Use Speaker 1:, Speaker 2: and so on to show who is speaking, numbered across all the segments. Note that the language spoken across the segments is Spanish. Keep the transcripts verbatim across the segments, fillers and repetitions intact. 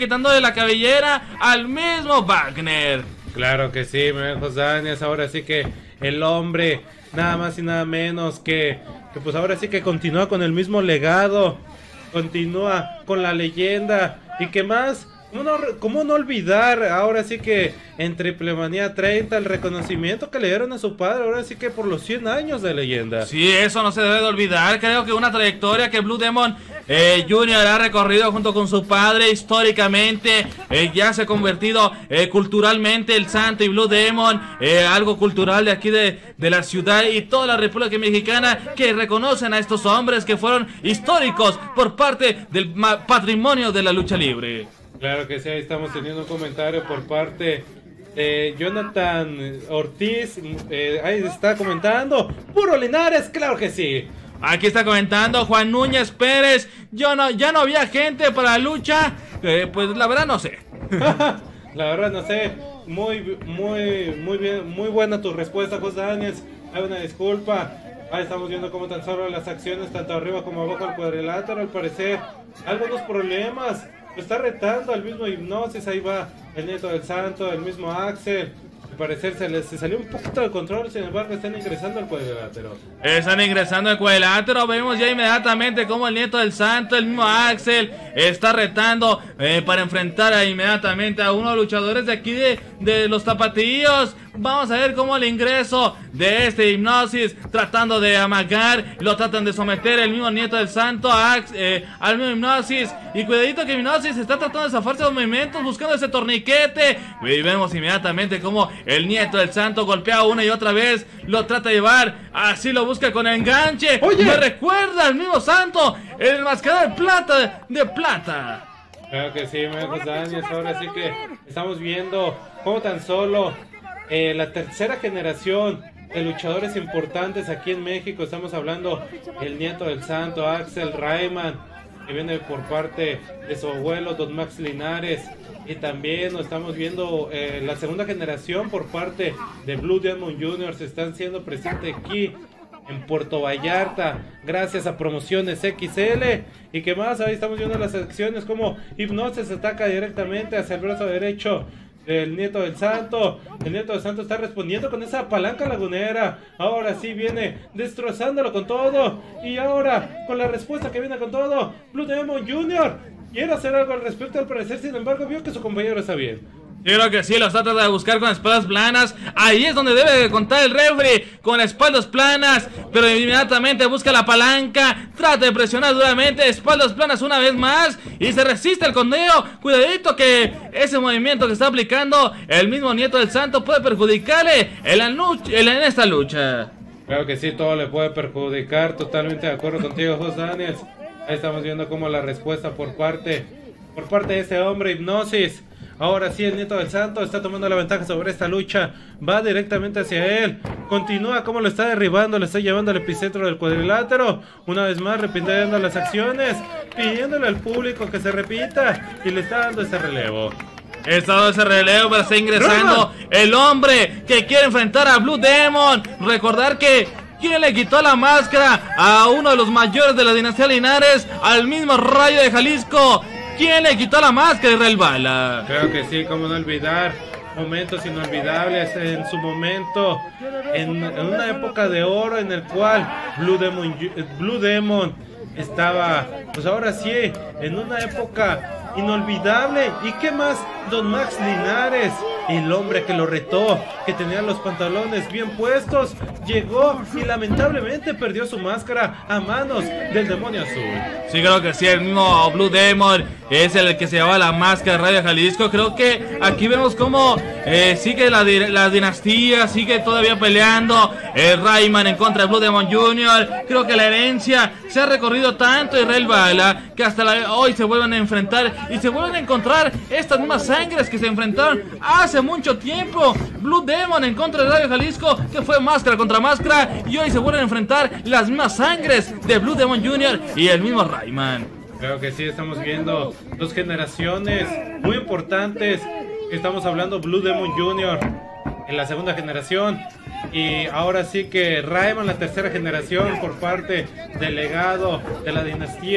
Speaker 1: quitándole la cabellera al mismo Wagner.
Speaker 2: Claro que sí, mi José Áñez, ahora sí que el hombre, nada más y nada menos que, que pues ahora sí que continúa con el mismo legado, continúa con la leyenda, y que más, ¿cómo no, cómo no olvidar ahora sí que en Triple Manía treinta el reconocimiento que le dieron a su padre, ahora sí que por los cien años de leyenda?
Speaker 1: Sí, eso no se debe de olvidar. Creo que una trayectoria que Blue Demon eh, Junior ha recorrido junto con su padre históricamente, eh, ya se ha convertido eh, culturalmente el Santo y Blue Demon, eh, algo cultural de aquí de, de la ciudad y toda la República Mexicana, que reconocen a estos hombres que fueron históricos por parte del patrimonio de la lucha libre.
Speaker 2: Claro que sí, ahí estamos teniendo un comentario por parte de Jonathan Ortiz, eh, ahí está comentando, ¡puro Linares! ¡Claro que sí!
Speaker 1: Aquí está comentando Juan Núñez Pérez, yo no, ya no había gente para la lucha, eh, pues la verdad no sé.
Speaker 2: La verdad no sé, muy, muy, muy bien, muy buena tu respuesta, José Áñez, hay una disculpa. Ahí estamos viendo cómo tan solo las acciones, tanto arriba como abajo del cuadrilátero, al parecer, algunos problemas. Lo está retando al mismo Hipnosis, ahí va el Nieto del Santo, el mismo Axel. Al parecer se les se salió un poquito de control, sin embargo están ingresando al cuadrilátero.
Speaker 1: Están ingresando al cuadrilátero, vemos ya inmediatamente como el Nieto del Santo, el mismo Axel, está retando eh, para enfrentar a, inmediatamente a uno de los luchadores de aquí de, de los Tapatíos. Vamos a ver cómo el ingreso de este Hipnosis, tratando de amagar, lo tratan de someter el mismo Nieto del Santo a, eh, al mismo Hipnosis. Y cuidadito que Hipnosis está tratando de zafarse los movimientos, buscando ese torniquete. Y vemos inmediatamente cómo el Nieto del Santo golpea una y otra vez, lo trata de llevar, así lo busca con enganche.
Speaker 2: Oye,
Speaker 1: me recuerda al mismo Santo, el enmascarado de plata, de plata.
Speaker 2: Claro que sí, José Áñez, ahora sí que estamos viendo cómo tan solo Eh, la tercera generación de luchadores importantes aquí en México. Estamos hablando el Nieto del Santo, Axel Rayman, que viene por parte de su abuelo Don Max Linares, y también nos estamos viendo eh, la segunda generación por parte de Blue Demon Junior. Se están siendo presentes aquí en Puerto Vallarta gracias a Promociones X L. Y que más, ahí estamos viendo las acciones como Hipnosis ataca directamente hacia el brazo derecho el Nieto del Santo. El Nieto del Santo está respondiendo con esa palanca lagunera. Ahora sí viene destrozándolo con todo. Y ahora con la respuesta que viene con todo, Blue Demon Junior quiere hacer algo al respecto, al parecer. Sin embargo vio que su compañero está bien.
Speaker 1: Yo creo que sí, los trata de buscar con espaldas planas. Ahí es donde debe de contar el referee, con espaldas planas. Pero inmediatamente busca la palanca, trata de presionar duramente, espaldas planas una vez más, y se resiste el condeo. Cuidadito que ese movimiento que está aplicando el mismo Nieto del Santo puede perjudicarle en, la lucha, en esta lucha.
Speaker 2: Claro que sí, todo le puede perjudicar. Totalmente de acuerdo contigo, José Daniels. Ahí estamos viendo como la respuesta por parte Por parte de este hombre, Hipnosis. Ahora sí, el Nieto del Santo está tomando la ventaja sobre esta lucha. Va directamente hacia él. Continúa como lo está derribando. Le está llevando al epicentro del cuadrilátero. Una vez más repitiendo las acciones, pidiéndole al público que se repita. Y le está dando ese relevo.
Speaker 1: Está dando ese relevo, pero está ingresando el hombre que quiere enfrentar a Blue Demon. Recordar que ¿quién le quitó la máscara a uno de los mayores de la dinastía Linares? Al mismo Rayo de Jalisco. ¿Quién le quitó la máscara, Israel Bala?
Speaker 2: Creo que sí, cómo no olvidar momentos inolvidables en su momento, en, en una época de oro en el cual Blue Demon, Blue Demon estaba, pues ahora sí, en una época inolvidable. ¿Y qué más? Don Max Linares, el hombre que lo retó, que tenía los pantalones bien puestos, llegó y lamentablemente perdió su máscara a manos del demonio azul.
Speaker 1: Sí, creo que sí, el mismo Blue Demon es el que se llevaba la máscara de Radio Jalisco. Creo que aquí vemos cómo eh, sigue la, la dinastía, sigue todavía peleando el Rayman en contra de Blue Demon Junior Creo que la herencia se ha recorrido tanto, Israel Bala, que hasta la, hoy se vuelven a enfrentar y se vuelven a encontrar estas mismas sangres que se enfrentaron hace mucho tiempo. Blue Demon en contra de Radio Jalisco, que fue máscara contra máscara, y hoy se vuelven a enfrentar las mismas sangres de Blue Demon Junior y el mismo Rayman.
Speaker 2: Creo que sí, estamos viendo dos generaciones muy importantes. Estamos hablando Blue Demon Junior en la segunda generación, y ahora sí que Rayman, la tercera generación, por parte del legado de la dinastía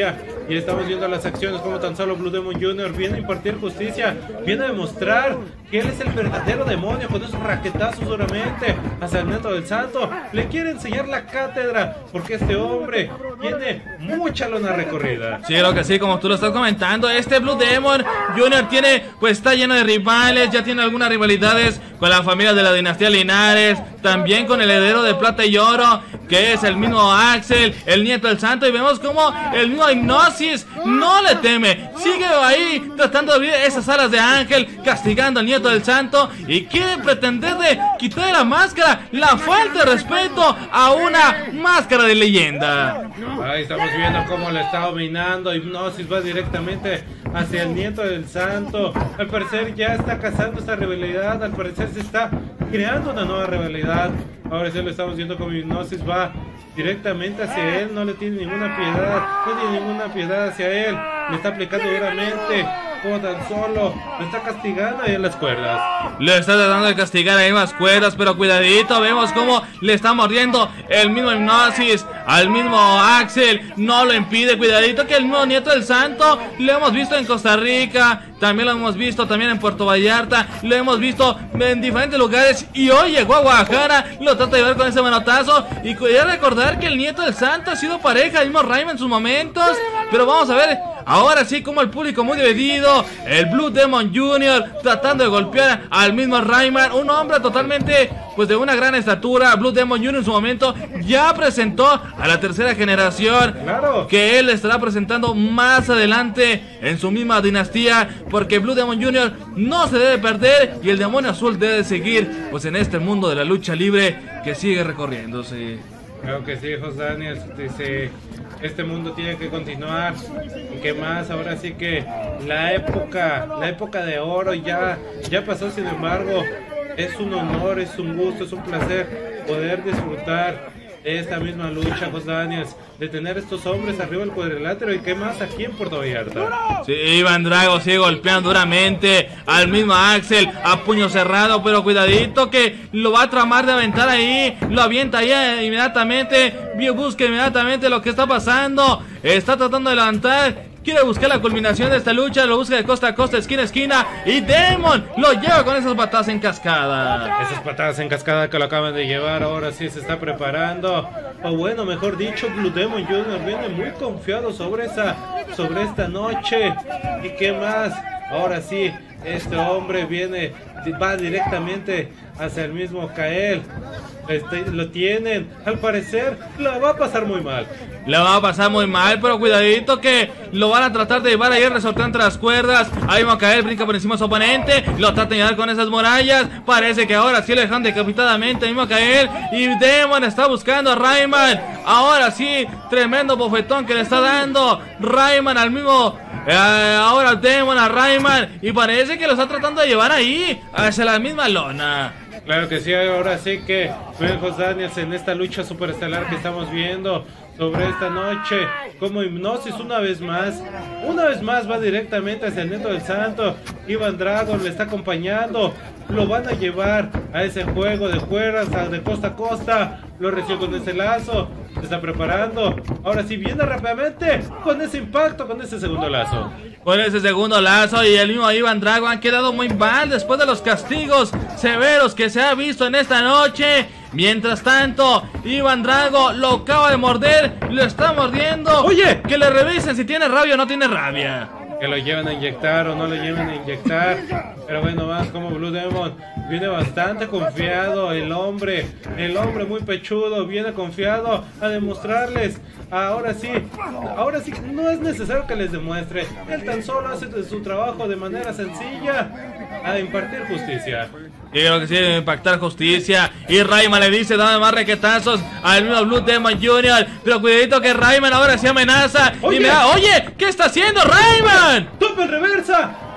Speaker 2: Y estamos viendo las acciones como tan solo Blue Demon junior viene a impartir justicia, viene a demostrar que él es el verdadero demonio con esos raquetazos duramente hacia el Neto del Santo. Le quiere enseñar la cátedra porque este hombre tiene mucha lona recorrida.
Speaker 1: Sí, creo que sí, como tú lo estás comentando, este Blue Demon junior tiene, pues está lleno de rivales, ya tiene algunas rivalidades con la familia de la dinastía Linares, también con el heredero de plata y oro, que es el mismo Axel, el Nieto del Santo, y vemos como el mismo Hipnosis no le teme, sigue ahí tratando de abrir esas alas de ángel, castigando al Nieto del Santo, y quiere pretender de quitarle la máscara, la falta de respeto a una máscara de leyenda.
Speaker 2: Ahí estamos viendo cómo le está dominando, Hipnosis va directamente hacia el Nieto del Santo. Al parecer ya está cazando esta rivalidad, al parecer se está creando una nueva rivalidad. Ahora sí lo estamos viendo como Hipnosis va directamente hacia él, no le tiene ninguna piedad, no tiene ninguna piedad hacia él, le está aplicando duramente, como tan solo, lo está castigando ahí en las cuerdas.
Speaker 1: Le está tratando de castigar ahí en las cuerdas, pero cuidadito, vemos cómo le está mordiendo el mismo Hipnosis al mismo Axel, no lo impide, cuidadito que el mismo Nieto del Santo lo hemos visto en Costa Rica, también lo hemos visto también en Puerto Vallarta, lo hemos visto en diferentes lugares y hoy llegó a Guadalajara, lo trata de ver con ese manotazo y cuidado recordar que el Nieto del Santo ha sido pareja del mismo Rayman en sus momentos, pero vamos a ver ahora sí como el público muy dividido, el Blue Demon junior tratando de golpear al mismo Rayman, un hombre totalmente pues de una gran estatura. Blue Demon junior en su momento ya presentó a la tercera generación,
Speaker 2: claro,
Speaker 1: que él estará presentando más adelante en su misma dinastía, porque Blue Demon junior no se debe perder y el demonio azul debe seguir pues en este mundo de la lucha libre que sigue recorriéndose.
Speaker 2: Creo que sí, José Daniel, dice, este mundo tiene que continuar. ¿Y qué más? Ahora sí que la época, la época de oro ya, ya pasó, sin embargo, es un honor, es un gusto, es un placer poder disfrutar de esta misma lucha, José Daniel, de tener estos hombres arriba del cuadrilátero y qué más aquí en Puerto Vallarta.
Speaker 1: Sí, Iván Drago sigue golpeando duramente al mismo Axel a puño cerrado, pero cuidadito que lo va a tramar de aventar ahí, lo avienta ahí inmediatamente, busca inmediatamente lo que está pasando, está tratando de levantar, quiere buscar la culminación de esta lucha, lo busca de costa a costa, esquina a esquina, y Demon lo lleva con esas patadas en cascada.
Speaker 2: Esas patadas en cascada que lo acaban de llevar, ahora sí se está preparando, o bueno, mejor dicho, Blue Demon junior viene muy confiado sobre esa, sobre esta noche. ¿Y qué más? Ahora sí, este hombre viene, va directamente hacia el mismo Kael. Este, lo tienen, al parecer la va a pasar muy mal.
Speaker 1: La va a pasar muy mal, pero cuidadito que lo van a tratar de llevar ahí resortando entre las cuerdas. Ahí va a caer, brinca por encima de su oponente, lo trata de llevar con esas murallas. Parece que ahora sí le dejan decapitadamente. Ahí va a caer y Demon está buscando a Rayman. Ahora sí, tremendo bofetón que le está dando Rayman al mismo. Eh, ahora Demon a Rayman y parece que lo está tratando de llevar ahí hacia la misma lona.
Speaker 2: Claro que sí, ahora sí que José Daniels en esta lucha superestelar que estamos viendo sobre esta noche, como Hipnosis una vez más, una vez más va directamente hacia el Neto del Santo. Iván Drago le está acompañando, lo van a llevar a ese juego de cuerdas de costa a costa, lo recibió con ese lazo, se está preparando, ahora sí viene rápidamente con ese impacto, con ese segundo lazo.
Speaker 1: Con ese segundo lazo y el mismo Iván Drago han quedado muy mal después de los castigos severos que se ha visto en esta noche. Mientras tanto, Iván Drago lo acaba de morder, lo está mordiendo.
Speaker 2: Oye,
Speaker 1: que le revisen si tiene rabia o no tiene rabia.
Speaker 2: Que lo lleven a inyectar o no lo lleven a inyectar. Pero bueno, más como Blue Demon viene bastante confiado. El hombre, el hombre muy pechudo, viene confiado a demostrarles. Ahora sí, ahora sí, no es necesario que les demuestre. Él tan solo hace su trabajo de manera sencilla, a impartir justicia.
Speaker 1: Y creo que sí, impactar justicia. Y Rayman le dice, dame más requetazos al mismo Blue Demon junior. Pero cuidadito que Rayman ahora sí amenaza.
Speaker 2: Oye,
Speaker 1: y me da, oye, ¿qué está haciendo Rayman?
Speaker 2: ¡Tope en reversa!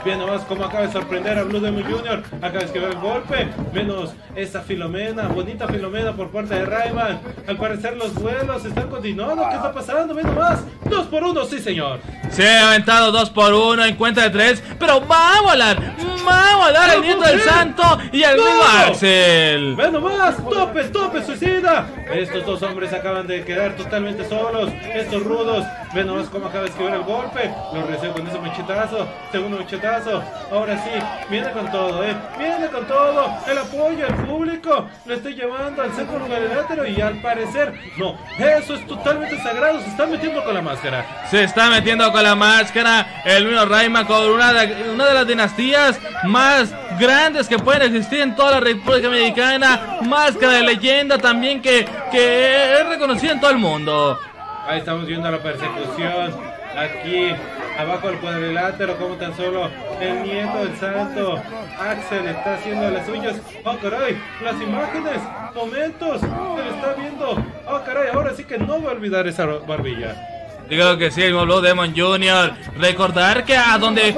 Speaker 2: Bien nomás como acaba de sorprender a Blue Demon junior Acaba de esquivar el golpe. Menos esa Filomena, bonita Filomena por parte de Rayman. Al parecer los duelos están continuando. ¿Qué está pasando? Bien nomás. Dos por uno, sí señor.
Speaker 1: Se ha aventado dos por uno en cuenta de tres. Pero va a volar. Va a volar el nieto del santo y el mismo Axel.
Speaker 2: Ven nomás. Tope, tope, suicida. Estos dos hombres acaban de quedar totalmente solos. Estos rudos. Ven nomás cómo acaba de esquivar el golpe. Lo recibe con ese machetazo. Segundo machetazo. Ahora sí. Viene con todo, eh. Viene con todo. El apoyo, el público. Lo estoy llevando al centro cuadrilátero. Y al parecer, no. Eso es totalmente sagrado. Se está metiendo con la máscara.
Speaker 1: Se está metiendo con la máscara. El mismo Rayman con una de, una de las dinastías más grandes que pueden existir en toda la República Mexicana. Máscara de leyenda también que, que es reconocida en todo el mundo.
Speaker 2: Ahí estamos viendo la persecución. Aquí abajo del cuadrilátero, como tan solo el nieto del santo Axel está haciendo las suyas. Oh caray, las imágenes, momentos, se lo está viendo. Oh caray, ahora sí que no va a olvidar esa barbilla.
Speaker 1: Digo que sí, el Blue Demon junior Recordar que a donde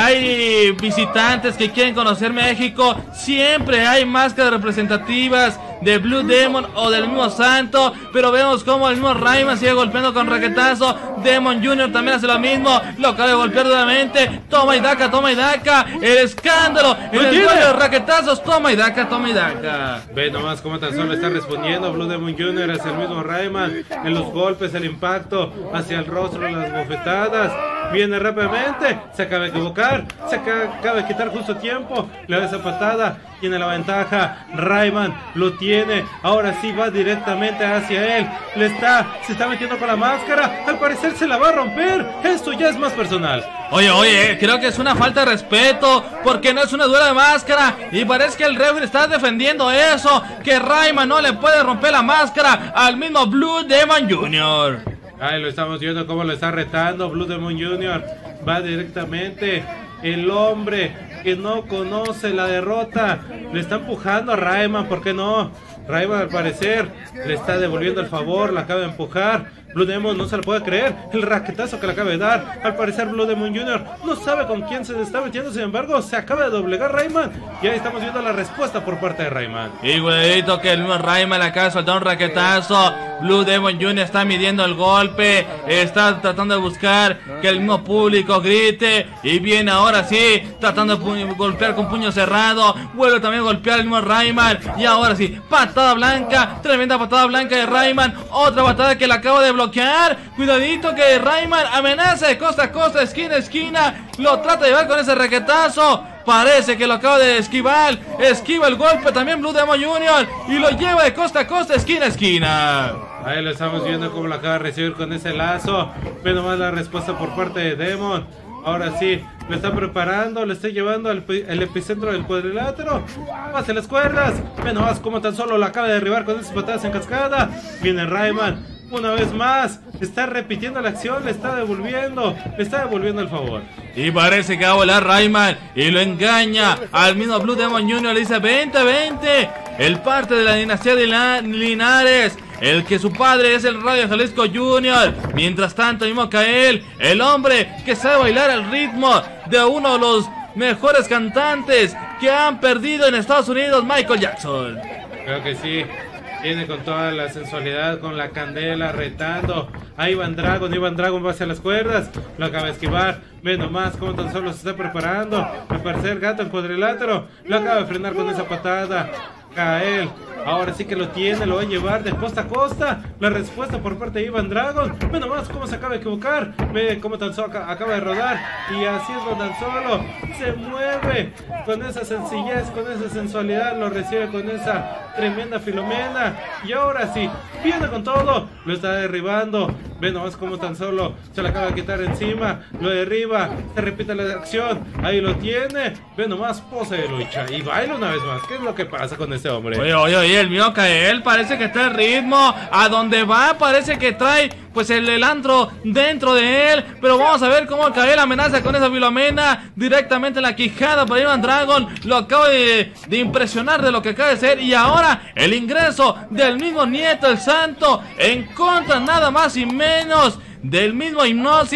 Speaker 1: hay visitantes que quieren conocer México, siempre hay máscaras representativas de Blue Demon o del mismo santo. Pero vemos como el mismo Rayman sigue golpeando con raquetazo. Demon junior también hace lo mismo. Lo acaba de golpear nuevamente. Toma y daca, toma y daca. El escándalo en el duelo de raquetazos. Toma y daca, toma y daca.
Speaker 2: Ve nomás cómo tan solo está respondiendo Blue Demon junior hacia el mismo Rayman. En los golpes, el impacto hacia el rostro, las bofetadas. Viene rápidamente, se acaba de equivocar, se acaba de quitar justo tiempo, le da esa patada, tiene la ventaja, Rayman lo tiene, ahora sí va directamente hacia él, le está, se está metiendo con la máscara, al parecer se la va a romper, esto ya es más personal.
Speaker 1: Oye, oye, creo que es una falta de respeto, porque no es una duela de máscara, y parece que el referee está defendiendo eso, que Rayman no le puede romper la máscara al mismo Blue Demon junior
Speaker 2: Ahí lo estamos viendo cómo lo está retando Blue Demon junior Va directamente el hombre que no conoce la derrota. Le está empujando a Rayman, ¿por qué no? Rayman al parecer le está devolviendo el favor, la acaba de empujar. Blue Demon no se lo puede creer, el raquetazo que le acaba de dar. Al parecer Blue Demon junior no sabe con quién se está metiendo, sin embargo se acaba de doblegar Rayman. Y ahí estamos viendo la respuesta por parte de Rayman.
Speaker 1: Y güeyito que el mismo Rayman le acaba de soltar un raquetazo. Blue Demon junior está midiendo el golpe, está tratando de buscar que el mismo público grite. Y viene ahora sí, tratando de golpear con puño cerrado. Vuelve también a golpear el mismo Rayman. Y ahora sí, patada blanca, tremenda patada blanca de Rayman. Otra patada que le acaba de bloquear. Cuidadito que Rayman amenaza de costa a costa, esquina a esquina. Lo trata de llevar con ese raquetazo. Parece que lo acaba de esquivar. Esquiva el golpe también Blue Demon junior y lo lleva de costa a costa, esquina a esquina.
Speaker 2: Ahí lo estamos viendo como lo acaba de recibir con ese lazo. Ve nomás la respuesta por parte de Demon. Ahora sí, lo está preparando, lo está llevando al el epicentro del cuadrilátero. Pase las cuerdas. Ve nomás como tan solo lo acaba de derribar con esas patadas en cascada. Viene Rayman una vez más, está repitiendo la acción, le está devolviendo, le está devolviendo el favor.
Speaker 1: Y parece que va a volar Rayman y lo engaña al mismo Blue Demon junior Le dice vente, vente. El parte de la dinastía de la Linares, el que su padre es el Radio Jalisco junior Mientras tanto, mismo Kael, el hombre que sabe bailar al ritmo de uno de los mejores cantantes que han perdido en Estados Unidos, Michael Jackson.
Speaker 2: Creo que sí. Viene con toda la sensualidad, con la candela, retando a Iván Dragon. Iván Dragon va hacia las cuerdas, lo acaba de esquivar. Ve nomás cómo tan solo se está preparando. Al parecer gato en cuadrilátero, lo acaba de frenar con esa patada. Kael, ahora sí que lo tiene, lo va a llevar de costa a costa. La respuesta por parte de Iván Dragon. Ve nomás cómo se acaba de equivocar. Ve cómo tan solo acaba de rodar. Y así es donde tan solo se mueve con esa sencillez, con esa sensualidad. Lo recibe con esa tremenda Filomena. Y ahora sí, viene con todo. Lo está derribando. Ve nomás cómo tan solo se le acaba de quitar encima. Lo derriba, se repite la acción. Ahí lo tiene. Ve nomás, pose de lucha y baila una vez más. ¿Qué es lo que pasa con este hombre?
Speaker 1: Oye, oye, oye, el mío Kael parece que está en ritmo. A donde va parece que trae pues el, el antro dentro de él. Pero vamos a ver cómo Kael amenaza con esa Filomena directamente en la quijada para Iván Dragon. Lo acaba de, de impresionar de lo que acaba de ser. Y ahora el ingreso del mismo nieto del santo en contra nada más y menos del mismo Hipnosis,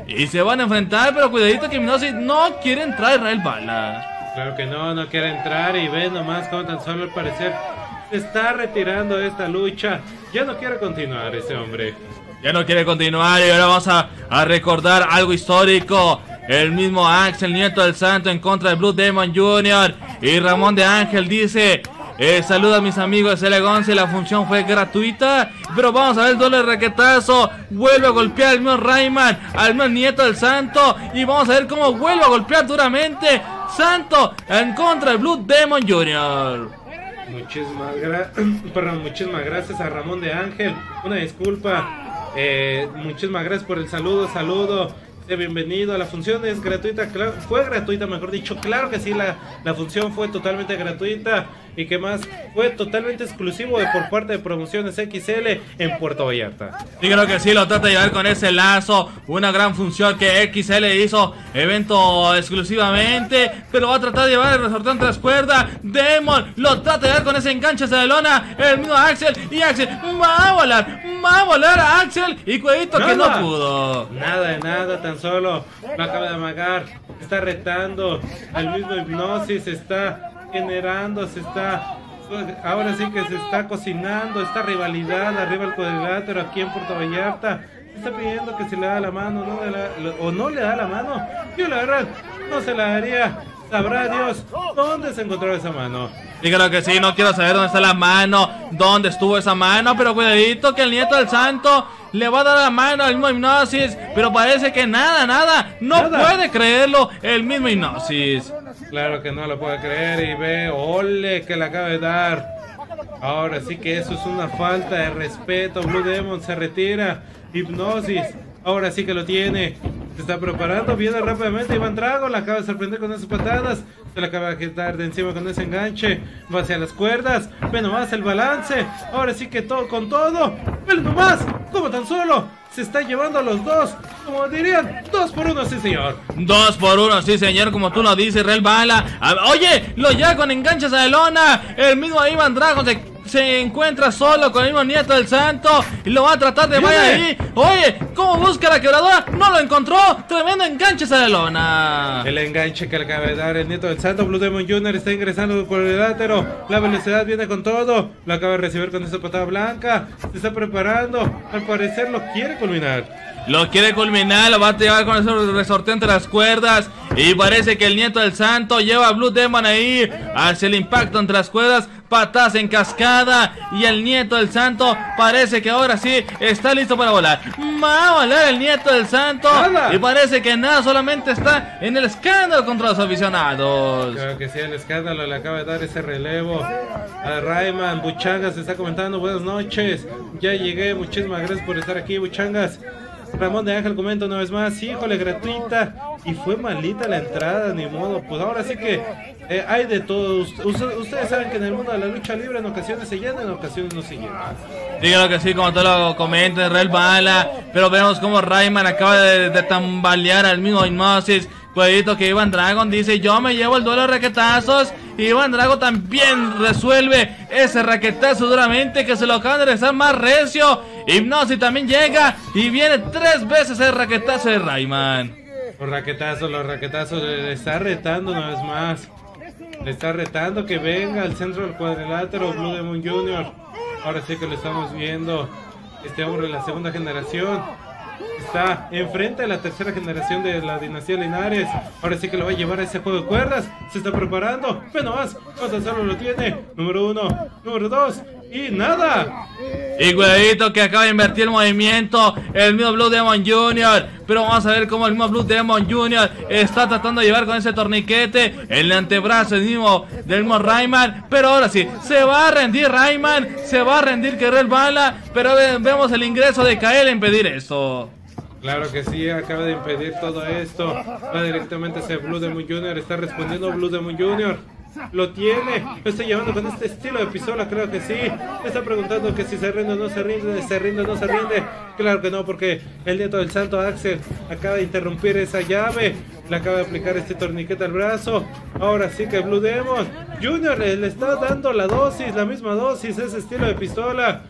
Speaker 1: y se van a enfrentar, pero cuidadito que Hipnosis no quiere entrar Israel Bala.
Speaker 2: Claro que no, no quiere entrar y ve nomás como tan solo al parecer se está retirando de esta lucha. Ya no quiere continuar ese hombre.
Speaker 1: Ya no quiere continuar y ahora vamos a, a recordar algo histórico. El mismo Axel, nieto del Santo, en contra de Blue Demon junior Y Ramón de Ángel dice... Eh, saluda a mis amigos de Elegonce, la función fue gratuita. Pero vamos a ver el doble raquetazo. Vuelve a golpear al mismo Rayman, al mismo nieto del Santo. Y vamos a ver cómo vuelve a golpear duramente Santo en contra de Blue Demon junior
Speaker 2: Muchísimas, gra Perdón, muchísimas gracias a Ramón de Ángel. Una disculpa. eh, Muchísimas gracias por el saludo, saludo. Bienvenido, la función es gratuita, claro, fue gratuita mejor dicho, claro que sí, la, la función fue totalmente gratuita y que más fue totalmente exclusivo de por parte de Promociones X L en Puerto Vallarta.
Speaker 1: Sí, creo que sí, lo trata de llevar con ese lazo, una gran función que X L hizo, evento exclusivamente, pero va a tratar de llevar el resorteo entre las cuerdas. Demon lo trata de llevar con ese enganche hacia la lona, el mismo Axel, y Axel va a volar, va a volar a Axel, y cuidadito que no pudo.
Speaker 2: Nada de nada, tan solo lo acaba de amagar, está retando al mismo Hipnosis, está generando, se está, ahora sí que se está cocinando esta rivalidad arriba del cuadrilátero aquí en Puerto Vallarta. Está pidiendo que se le da la mano, no le da, o no le da la mano. Yo la verdad no se la daría. Sabrá Dios dónde se encontró esa mano.
Speaker 1: Sí, creo que sí, no quiero saber dónde está la mano, dónde estuvo esa mano, pero cuidadito que el nieto del Santo le va a dar la mano al mismo Hipnosis, pero parece que nada, nada, no nada. puede creerlo el mismo Hipnosis.
Speaker 2: Claro que no lo puede creer y ve, ole, que le acaba de dar. Ahora sí que eso es una falta de respeto. Blue Demon se retira, Hipnosis, ahora sí que lo tiene. Se está preparando, viene rápidamente Iván Drago, la acaba de sorprender con esas patadas, se la acaba de quitar de encima con ese enganche, va hacia las cuerdas, ve nomás el balance, ahora sí que todo con todo, ve nomás, como tan solo, se está llevando a los dos, como dirían, dos por uno, sí señor.
Speaker 1: Dos por uno, sí señor, como tú lo dices, Real Bala. Oye, lo lleva con enganches a la lona, el mismo Iván Drago se... se encuentra solo con el mismo nieto del Santo y lo va a tratar de vaya ahí. Oye, ¿cómo busca la quebradora? No lo encontró. Tremendo enganche a la lona.
Speaker 2: El enganche que le acaba de dar el nieto del Santo. Blue Demon junior está ingresando por el cuadrilátero. La velocidad viene con todo. Lo acaba de recibir con esa patada blanca. Se está preparando. Al parecer lo quiere culminar.
Speaker 1: Lo quiere culminar, lo va a llevar con ese resorteo entre las cuerdas. Y parece que el nieto del Santo lleva a Blue Demon ahí hacia el impacto entre las cuerdas. Patadas en cascada. Y el nieto del Santo parece que ahora sí está listo para volar. Va a volar el nieto del Santo. Nada. Y parece que nada, solamente está en el escándalo contra los aficionados.
Speaker 2: Creo que sí, el escándalo le acaba de dar ese relevo a Rayman. Buchangas se está comentando, buenas noches. Ya llegué, muchísimas gracias por estar aquí, Buchangas. Ramón de Ángel comenta una vez más, híjole, gratuita y fue malita la entrada, ni modo, pues ahora sí que eh, hay de todo. Usted, ustedes saben que en el mundo de la lucha libre en ocasiones se llena, en ocasiones no se llena.
Speaker 1: Dígalo que sí, como tú lo comentas, Real Bala, pero vemos como Rayman acaba de, de tambalear al mismo Hipnosis. Cuidadito que Iván Dragon dice, yo me llevo el duelo de raquetazos. Y Iván Drago también resuelve ese raquetazo duramente, que se lo acaban de regresar más recio. Hipnosis también llega y viene tres veces el raquetazo de Rayman.
Speaker 2: Los raquetazos, los raquetazos, le está retando una vez más. Le está retando que venga al centro del cuadrilátero Blue Demon junior Ahora sí que lo estamos viendo. Este hombre de la segunda generación está enfrente de la tercera generación de la dinastía Linares. Ahora sí que lo va a llevar a ese juego de cuerdas. Se está preparando. Bueno, más. Cuánto solo lo tiene. Número uno. Número dos. Y nada.
Speaker 1: Y cuidadito que acaba de invertir el movimiento el mismo Blue Demon junior Pero vamos a ver cómo el mismo Blue Demon junior está tratando de llevar con ese torniquete el antebrazo del mismo, del mismo Rayman. Pero ahora sí, se va a rendir Rayman. Se va a rendir Real Bala. Pero ve, vemos el ingreso de Kael a impedir esto.
Speaker 2: Claro que sí, acaba de impedir todo esto. Va directamente hacia Blue Demon junior Está respondiendo Blue Demon junior Lo tiene, lo está llevando con este estilo de pistola, creo que sí. Le está preguntando que si se rinde o no se rinde, se rinde o no se rinde. Claro que no, porque el nieto del Santo Axel acaba de interrumpir esa llave. Le acaba de aplicar este torniquete al brazo. Ahora sí que Blue Demon junior le, le está dando la dosis, la misma dosis, ese estilo de pistola.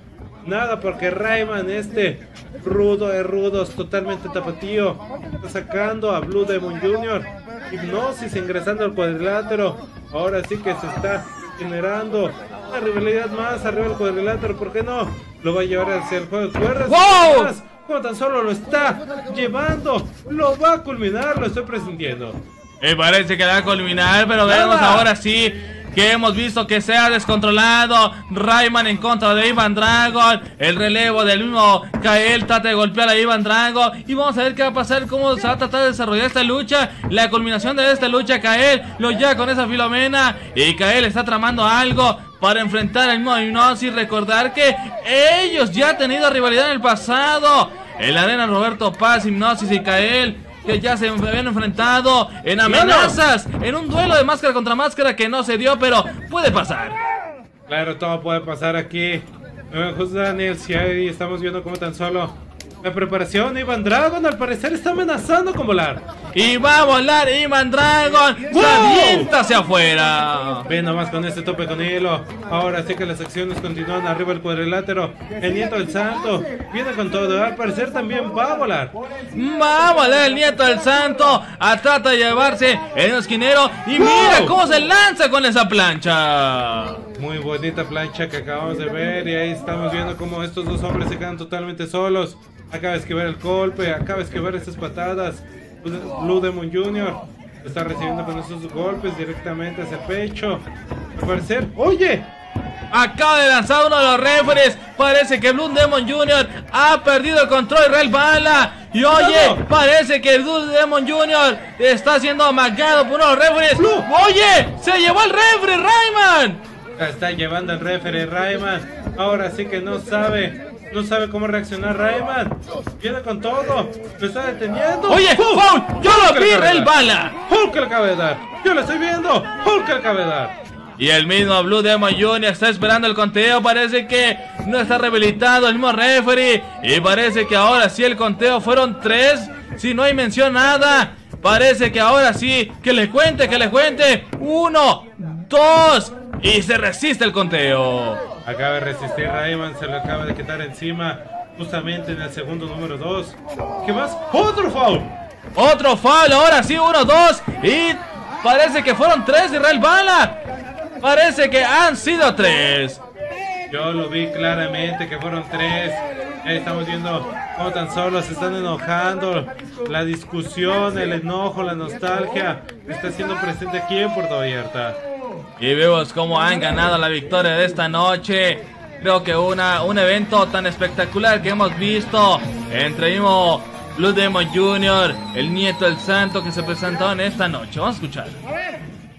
Speaker 2: nada, porque Rayman, este rudo de rudos, totalmente tapatío, está sacando a Blue Demon junior Hipnosis ingresando al cuadrilátero. Ahora sí que se está generando una rivalidad más arriba del cuadrilátero. ¿Por qué no? Lo va a llevar hacia el juego de cuerdas.
Speaker 1: ¡Wow!
Speaker 2: Como tan solo lo está llevando, lo va a culminar, lo estoy presintiendo.
Speaker 1: Me parece que va a culminar, pero vemos ahora sí que hemos visto que se ha descontrolado. Rayman en contra de Ivan Dragon. El relevo del mismo Kael trata de golpear a Ivan Dragon. Y vamos a ver qué va a pasar, cómo se va a tratar de desarrollar esta lucha. La culminación de esta lucha, Kael lo lleva con esa Filomena. Y Kael está tramando algo para enfrentar al mismo Hipnosis. Recordar que ellos ya han tenido rivalidad en el pasado. En la arena Roberto Paz, Hipnosis y Kael, que ya se habían enfrentado en amenazas, en un duelo de máscara contra máscara que no se dio, pero puede pasar.
Speaker 2: Claro, todo puede pasar aquí. Eh, José Daniel, si ahí estamos viendo como tan solo la preparación. Ivan Dragon al parecer está amenazando con volar.
Speaker 1: Y va a volar Ivan Dragon. ¡Wow! Se avienta hacia afuera.
Speaker 2: Ve nomás con este tope con hilo. Ahora sí que las acciones continúan arriba del cuadrilátero. El nieto del santo viene con todo. Al parecer también va a volar.
Speaker 1: Va a volar el nieto del santo. A trata de llevarse en el esquinero. Y ¡wow! Mira cómo se lanza con esa plancha.
Speaker 2: Muy bonita plancha que acabamos de ver. Y ahí estamos viendo cómo estos dos hombres se quedan totalmente solos. Acaba de esquivar el golpe, acaba de esquivar estas patadas. Blue Demon junior está recibiendo con esos golpes directamente hacia el pecho. Al parecer, ¡oye!
Speaker 1: Acaba de lanzar uno de los referees. Parece que Blue Demon junior ha perdido el control de Real Bala. Y oye, no, no. parece que Blue Demon junior está siendo amagado por uno de los referees. Blue. Oye, se llevó el referee Rayman.
Speaker 2: Está llevando el referee Rayman. Ahora sí que no sabe. No sabe cómo reaccionar Rayman. Viene con todo. Lo está deteniendo.
Speaker 1: Oye, Hulk, yo lo vi, Real Bala.
Speaker 2: Hulk le acaba de dar. Yo lo estoy viendo. Hulk le acaba de dar.
Speaker 1: Y el mismo Blue Demon junior está esperando el conteo. Parece que no está rehabilitado el mismo referee. Y parece que ahora sí el conteo fueron tres. Si no hay mención nada. Parece que ahora sí. Que le cuente, que le cuente. Uno, dos. Y se resiste el conteo.
Speaker 2: Acaba de resistir Rayman, se lo acaba de quitar encima justamente en el segundo número dos. ¿Qué más? ¡Otro foul!
Speaker 1: Otro foul, ahora sí, uno, dos. Y parece que fueron tres de Real Bala. Parece que han sido tres.
Speaker 2: Yo lo vi claramente que fueron tres. Ahí estamos viendo cómo tan solo se están enojando. La discusión, el enojo, la nostalgia está siendo presente aquí en Puerto Vallarta.
Speaker 1: Y vemos cómo han ganado la victoria de esta noche. Creo que una, un evento tan espectacular que hemos visto entre mismo Blue Demon junior, el nieto del santo que se presentó en esta noche. Vamos a escuchar.
Speaker 3: A ver,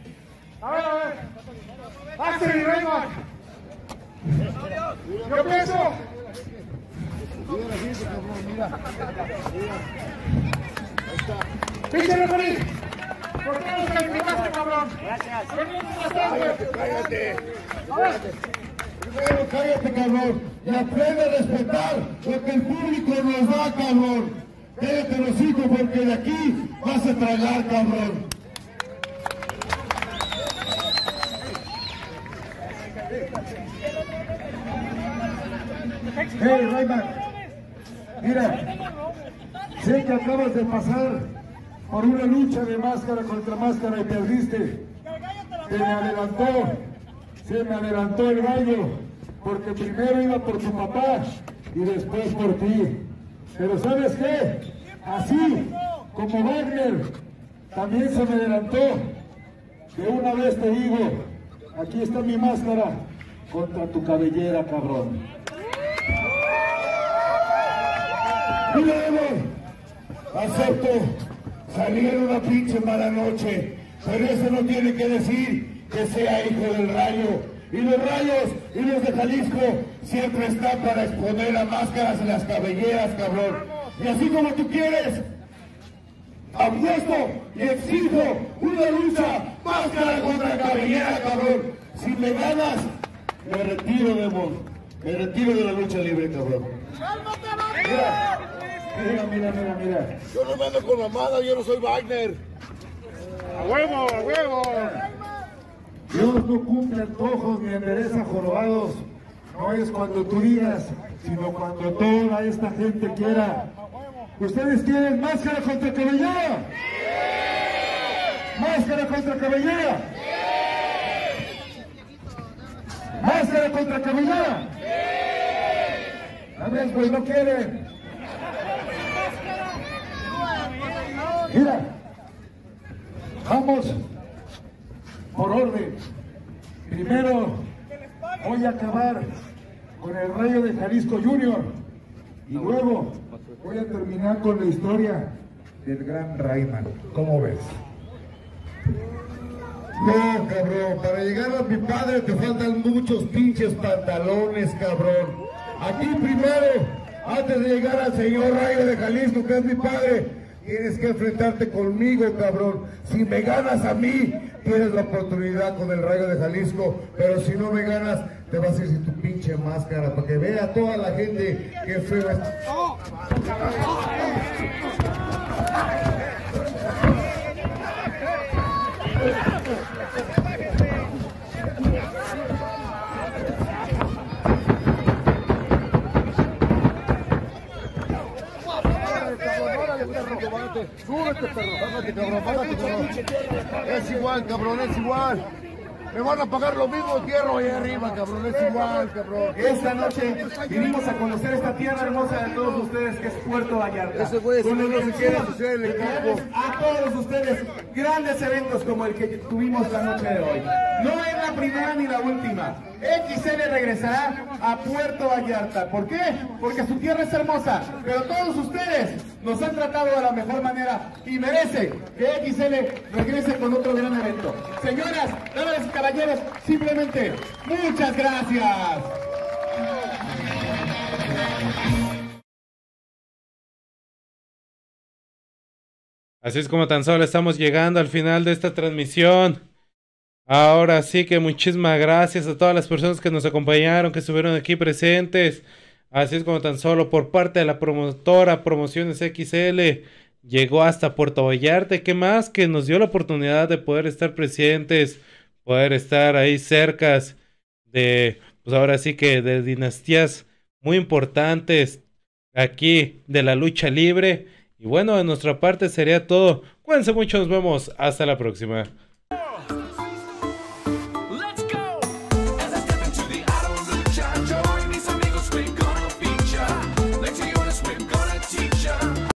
Speaker 3: a ver, a ver. Axel y Rayman. Yo pienso. Pinche referí. ¿Por qué no te invitaste, cabrón? Gracias. Cállate, cállate. Primero cállate, cabrón. Y aprende a respetar lo que el público nos da, cabrón. Cállate los hijos porque de aquí vas a tragar, cabrón. Hey, Rayman. Mira, sé que acabas de pasar por una lucha de máscara contra máscara y perdiste. Se me adelantó, se me adelantó el gallo, porque primero iba por tu papá y después por ti. Pero ¿sabes qué? Así como Wagner también se me adelantó. De una vez te digo, aquí está mi máscara contra tu cabellera, cabrón. Mira, acepto salir en una pinche mala noche, pero eso no tiene que decir que sea hijo del Rayo. Y los Rayos y los de Jalisco siempre están para exponer las máscaras en las cabelleras, cabrón. Y así como tú quieres, apuesto y exijo una lucha máscara contra cabellera, cabrón. Si me ganas, me retiro de vos. Me retiro de la lucha libre, cabrón. Mira, mira, mira, mira, mira.
Speaker 4: Yo no me ando con mamada, yo no soy Wagner.
Speaker 3: ¡A huevo, a huevo! Dios no cumple antojos ni endereza jorobados. no es cuando tú digas, sino cuando toda esta gente quiera. ¿Ustedes quieren máscara contra cabellera? ¡Máscara contra cabellera! ¡Máscara contra cabellera! A ver, pues no quieren. Mira, vamos por orden. Primero voy a acabar con el Rayo de Jalisco Junior y luego voy a terminar con la historia del gran Rayman. ¿Cómo ves? No, cabrón, para llegar a mi padre te faltan muchos pinches pantalones, cabrón. Aquí primero, antes de llegar al señor Rayo de Jalisco, que es mi padre, tienes que enfrentarte conmigo, cabrón. Si me ganas a mí, tienes la oportunidad con el Rayo de Jalisco, pero si no me ganas, te vas a ir sin tu pinche máscara, para que vea toda la gente que feo es.
Speaker 4: Súbete, perro, bájate, cabrón, bájate, cabrón. Es igual, cabrón, es igual. Me van a pagar lo mismo tierra ahí arriba, cabrón, es igual, cabrón.
Speaker 5: Esta noche vinimos a conocer esta tierra hermosa de todos ustedes, que es Puerto Vallarta.
Speaker 4: Ese güey es uno que quiere hacer el equipo.
Speaker 5: A todos ustedes, grandes eventos como el que tuvimos la noche de hoy. No es la primera ni la última. X L regresará a Puerto Vallarta. ¿Por qué? Porque su tierra es hermosa, pero todos ustedes nos han tratado de la mejor manera y merece que X L regrese con otro gran evento. Señoras, damas y caballeros, simplemente muchas gracias.
Speaker 2: Así es como tan solo estamos llegando al final de esta transmisión. Ahora sí que muchísimas gracias a todas las personas que nos acompañaron, que estuvieron aquí presentes. Así es como tan solo por parte de la promotora Promociones X L llegó hasta Puerto Vallarta. ¿Qué más? Que nos dio la oportunidad de poder estar presentes, poder estar ahí cerca de, pues ahora sí que de dinastías muy importantes aquí de la lucha libre. Y bueno, de nuestra parte sería todo. Cuídense mucho, nos vemos hasta la próxima.